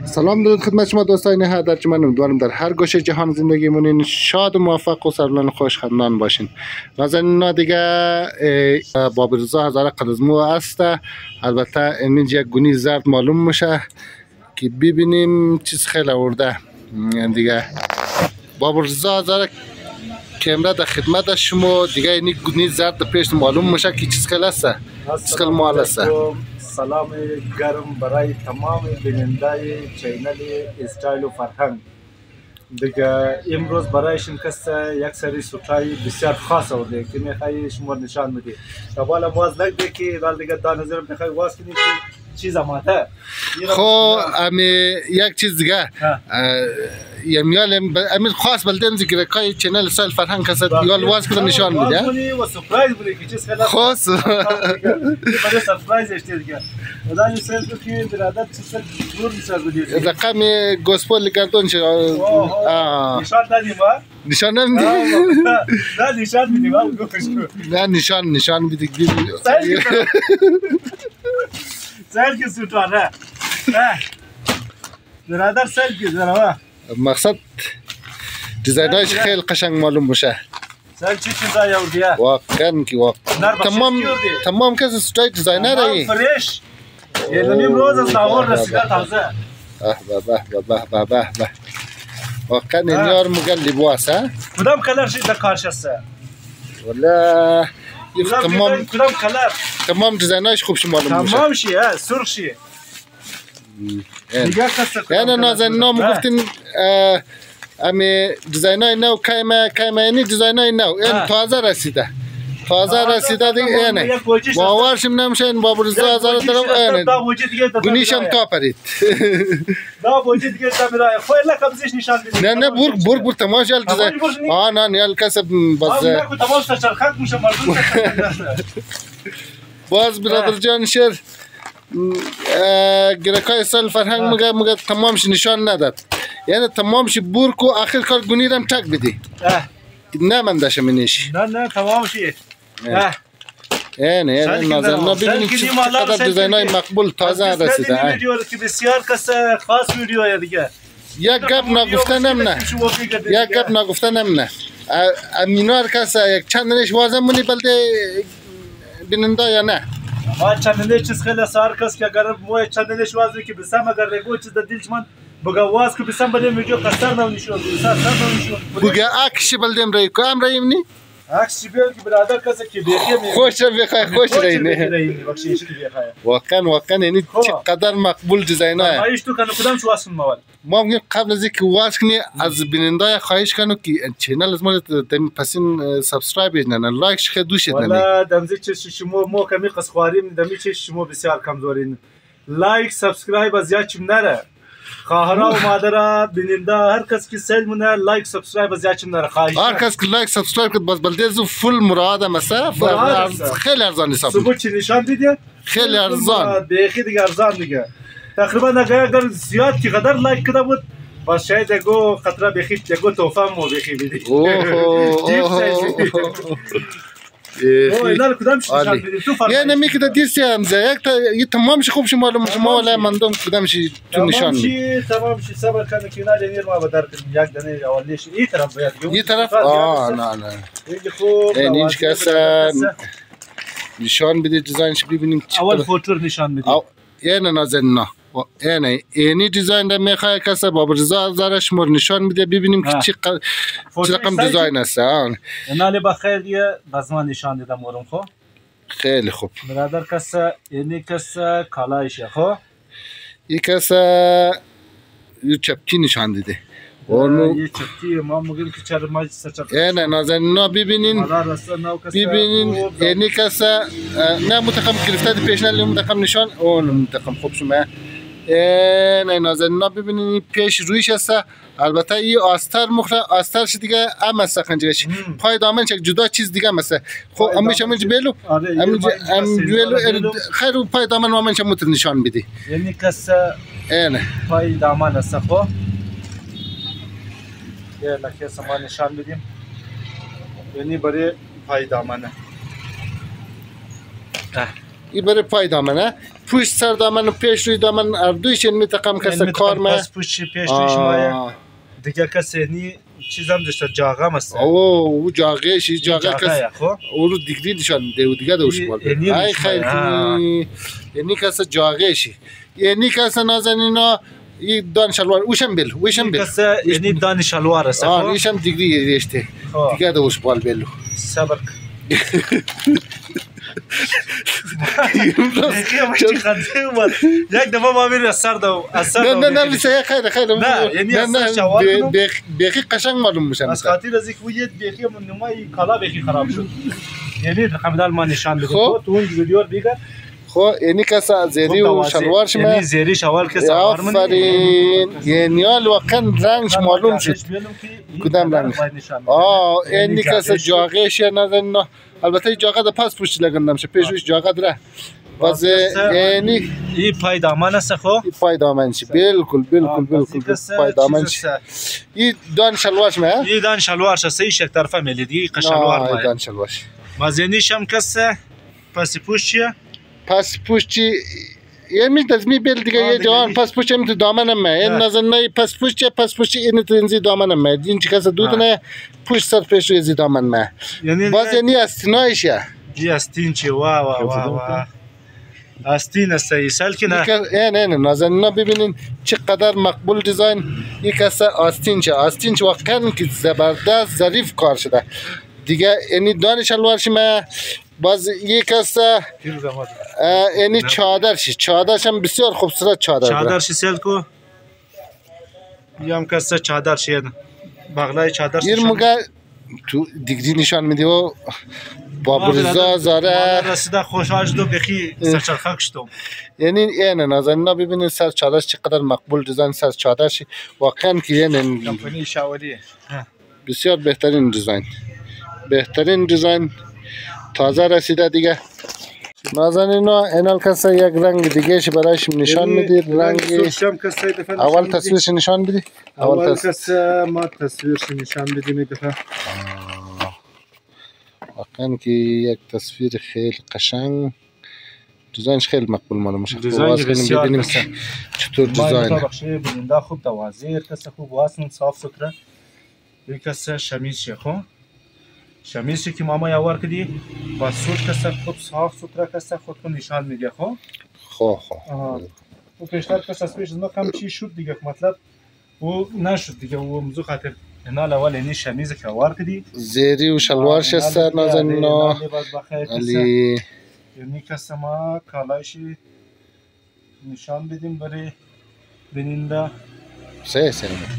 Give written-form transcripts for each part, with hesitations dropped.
سلام درود خدمت شما دوستان هدرچ، من امیدوارم در هر گوشه جهان زندگی مونین شاد و موفق و سربلند خوش خندان باشین. نازنینا دیگه بابرزا هزار قلزمو است. البته اینجا یک گونی زرد معلوم میشه که ببینیم چیز خیلی آورده دیگه. بابرزا هزار کامرا در خدمت شما دیگه. این گونی زرد پیش معلوم میشه که چیز خیلی است، چیز خیلی مال است. سلام گرم برای تمام بیننده چینل استایل و فرهنگ. دیگه امروز برای شنکست یک سری سوتای بسیار خاص آورده که میخوایی شما نشان بدی. اول باز لگده که دال دیگه دا نظر میخوای واس کنی که چیز اماته. خو امی یک چیز دیگه یمیال امی خاص بلدن ذکر کای چینل استایل فرهنگ کست یال واس کنه نشان میده. و سورپرایز بودی که چیز خیلی خاص. برای سورپرایز اشتی دیگه. ودانی سر تو که برادر چیز دور میشه بودی. رقم گوسپول گردون شه. نشان دادیم ها؟ نشان نمیدی؟ نه نشان میدیم ها گوش کن. نه نشان میدی. سر که سوتاره. برادر سر که ذرا. مقصد دیزاینش خیلی قشنگ معلوم میشه. سر چی چیزایی آوردیه؟ واقعا که تمام کس استایل دیزاینر ای. فرش. یلمیم روز از داور رسیده تازه. به. واقعا اینجا مگل لباس ها. کدام کلر شید در کارش است؟ ولی کدام کلر؟ تمام دیزاینش خوب معلوم میشه. تمام شی ها سرخ شی. دیگه کس یعنی نازنینا میگفتین امی دیزاینای نو کایما اینی دیزاینای نو این تازه رسیده دیگه. اینه باورشم نمیشه این بابرزا هزار طرف اینه گونیشم تا پرید. دا بوجی دیگه تمیرای خو الا کبزش نشان بدید. نه بور تماشا دیزاین نه نیال کسب باز کو تماشا چرخک میشه مردم. باز برادر جان شر گرکای سال فرهنگ مگه تمامش نشان نداد. یعنی تمامش بور کو آخر کار گونیرم تک بدی. نه من داشتم اینش. نه تمام شی. نه نازنینا ببینید چقدر دیزاینای مقبول تازه رسیده. این ویدیو که بسیار کس خاص ویدیوه دیگه. یک گپ نگفتنم نه. امینار کس یک چندنش وازم منی بلده بیننده یا نه. چندنش چیز خیلی سار کس که اگر موی چندنش وازی که بسام اگر رگو چیز دلش من بگا واز که بسام بلدم ویدیو کستر نونیشون. بگا آکش بلدم رای کو ام رایم نی؟ عکس بیل که برادر کسی که بیخی خوش رینه. واقعا اینی چقدر مقبول دیزاینه. مایش تو کنه کدام شو واسم موال. ما میگیم قبل از اینکه واس کنی از بیننده خواهش کنو که چینل از ما پسین سابسکرایب بزنن، لایک خیلی دوست دارن. والا دمزی چه شما ما کمی قسخواریم دمی چه شما بسیار کمزورین. لایک سابسکرایب از یاچم نره. خواهرا و مادرها بیننده هر کس که سیل مونه لایک سابسکرایب از یاچم نره خواهش. هر کس که لایک سابسکرایب کرد باز بلده زو فول مراد مسا خیلی ارزان حساب. صبح چی نشان دیدی؟ خیلی ارزان. بیخی دیگه ارزان دیگه. تقریبا اگر زیاد کی قدر لایک کرده بود باز شاید اگه خطره بیخی اگه توفه مو بیخی بیدی. اینا کدام نشان بدید تو فرمایید. یعنی میگه دیستی همزه یک تمامش خوب شما معلوم ولی من دوم کدامش تو نشان میدی. تمام شی صبر کنه که نه لینیر ما بدر یک دنه اولیش این طرف باید. این طرف نه اینش کس نشان بدید دیزاینش ببینیم. اول فوتور نشان بدید. یعنی نازنینا اینی دیزاین در میخواه کسی بابرزا هزارش مور نشان میده ببینیم که چه رقم دیزاین است. اینالی بخیر یه بازمان نشان دیدم مورم خو. خیلی خوب. برادر کسی اینی کسی کالایشه خو. این کسی یه چپکی نشان دیده. یه چپکی ما میگیم که چرا ما چپکی. نه نازنینا ببینین اینی کسی نه متقم گرفته دی پیشنهاد متقم نشان اون متقم خوب شما. نه نازنینا ببینید پیش رویش است. البته این آستر آسترش دیگه ام است خنجرش پای دامن چک جدا چیز دیگه است. خب امیش بیلو خیر پای دامن ما چه متر نشان بدی. یعنی کس پای دامن است خب یه لکه سما نشان بدیم. یعنی برای پای دامنه. این برای پای دامنه پشت سر دامن و پیش روی دامن اردویش این میتقم کس کار ما پس پوش پیش رویش ما دیگه کسی نی چیزم داشته جاغم است او جاغهشی جاغه کس خو او رو دیگری نشان ده و دیگه دوش بال ای خیر یعنی کس جاغهشی یعنی کس نازنینا این دان شلوار اوشم بل کس یعنی دان شلوار است خو ایشم دیگری رشته دیگه دوش بال بلو صبر یک دفعه ما میریم از سر دو نه بیسه خیر نه یعنی از سر شوال کنم بیخی قشنگ معلوم میشن از خاطر از اینکه یه بیخی نمای کالا بیخی خراب شد یعنی رقمدال ما نشان بده تو اون ویدیو دیگر خو یعنی کسا زیری و شلوار شما یعنی زیری شوال کسا آفرین یعنی واقعا رنگش معلوم شد کدام رنگ یعنی کسا جاغهش نزن البته جاغه ده پس پشت لگندم شه پیشوش جاغه دره باز یعنی این پای دامن است خو این پای دامن شی بالکل پای دامن شی این دان شلوارش ما این دان شلوارش است یک طرفه میلیدی قشلوار ما دان شلوارش مازنیش هم کسه پس پوشیه پس پوشی یعنی دزمی بیل دیگه یه جوان پس پوشی هم تو دامنم ما این نظر نه پس پوشی این تو انزی دامنم ما این چی کس دود نه پوش سر پیش روی زی دامن ما باز یعنی استینایش یا این استین چی وا استین است ایسال که نه نظر نه ببینین چقدر مقبول دیزاین یک کس استین چه واقعا که زبردست ظریف کار شده دیگه یعنی دان شلوارش ما باز یک است یعنی چادرش هم بسیار خوبصورت چادرش سیل کو یم کس چادرش بغلای چادرش این مگه تو دیگری نشان میدی و بابرزا زاره رسیده خوشحال شدم بخی سرچرخک شدم یعنی اینه نازنینا ببینید سر چادرش چقدر مقبول دیزاین سر چادرش واقعا که اینه کمپانی شاوری بسیار بهترین دیزاین تازه رسیده دیگه نازنینا اینال کسا یک رنگ دیگه ش برایش نشان میدید رنگ اول تصویرش نشان بدی اول کسا ما تصویرش نشان بدیم دفعه واقعا که یک تصویر خیلی قشنگ دیزاینش خیلی مقبول معلوم میشه دیزاین بسیار کسا چطور دیزاین ما بخشه بیننده خوب توازیر کسا خوب واسن صاف سوتره یک کسا شمیز شخو شمیزی که ماما یاور کردی با سوت کسا خوب صاف سوتره کسا خود کو نشان میده خو و پیشتر کسا پیش ما کم چی شد دیگه مطلب و نشد دیگه و موضوع خاطر اینا اول اینی شمیز که یاور کردی زیری و شلوارش است نازنینا علی یعنی کسا ما کالایشی نشان بدیم برای بیننده سه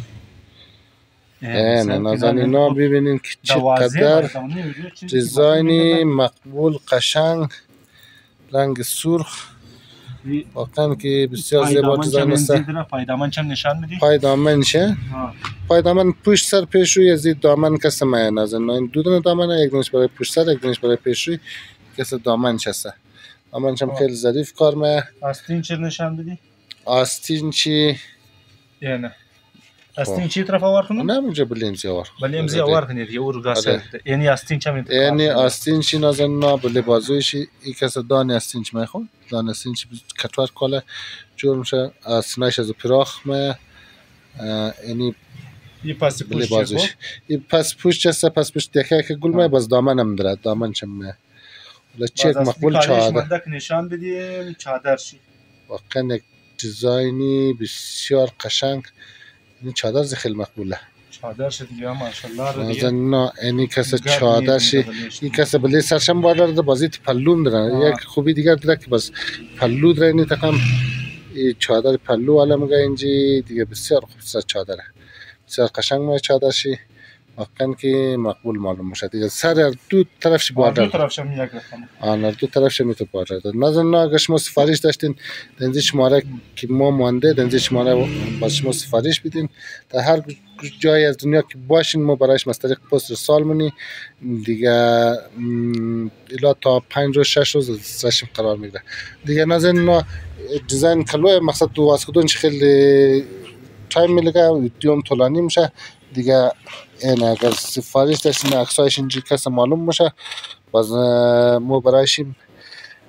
نازنینا ببینین که چقدر دیزاینی مقبول قشنگ رنگ سرخ واقعا که بسیار زیبا دیزاین است پایدامن چم نشان بدی پایدامن شه پایدامن پشت سر پیش روی از دامن کس ما نازنینا این دو دامن یک دونش برای پشت سر یک دونش برای پیش روی کس دامن شسته دامن چم خیلی ظریف کار ما آستین چه نشان بدی آستین چی نه استین چی طرف آور کنم؟ نه منجا بلیمزی آور کنید یه اورگاسه یعنی استین چه میتونه؟ یعنی استین چی نازنینا بله بازویشی یک کس دان استین چی میخوام دان استین چی کتور کاله جور میشه استینایش از پراخ می یعنی این پس بله بازویش این پس پوش چسته پس پوش دیگه که گل می باز دامن هم داره دامن چم می ولی چیک مقبول چادر نشان بدیم چادر شی واقعا یک دیزاینی بسیار قشنگ این چادر خیلی مقبوله چادرش دیگه ماشاءالله نازنینا اینی کس چادرش این کس بله سرشم بادر ده بازی پلوم دارن یک خوبی دیگر داره که بس پلو داره اینی تقام چادر پلو والا مگه اینجی دیگه بسیار خوب چادره بسیار قشنگ ما چادرشی واقعا که مقبول معلوم میشه دیگه سر دو طرفش بادر دو طرفش هم یک رقم دو طرفش میتونه بادر داد نازنینا اگه شما سفارش داشتین دنزی شماره که ما مانده دنزی شماره باز شما سفارش بدین در هر جای از دنیا که باشین ما برایش مستریق پست رسال منی دیگه الا تا 5 روز 6 روز سرشم قرار میگیره دیگه نازنینا دیزاین کلوه مقصد تو واسکدونش خیلی تایم میلگه دیوم طولانی میشه دیگه این اگر سفارش داشتین عکسایش اینجوری کس معلوم میشه باز ما برایشیم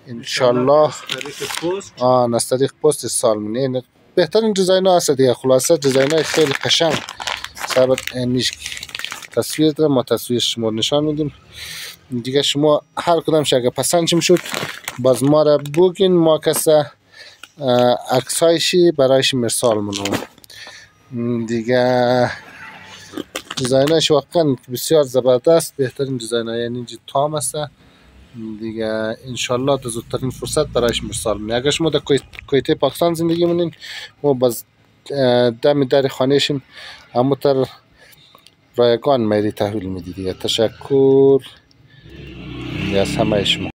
انشالله پست از طریق پست سالمون. این بهترین دیزاین ها هست دیگه. خلاصه دیزاین های خیلی قشنگ ثابت نیش تصویر داره، ما تصویر شما نشان میدیم دیگه. شما هر کدام اگه پسندشم شد باز ما را بگین، ما کسا عکس هایشی برایش مرسال منو دیگه. دیزاین هایش واقعا بسیار زبردست، بهترین دیزاین های یعنی اینجا تام است دیگه. انشالله در زودترین فرصت برایش مرسال منو. اگر شما در کویت پاکستان زندگی مونین ما باز دم در خانهشیم همونطور رایگان میری تحویل میدی دیگه. تشکر از همه شما.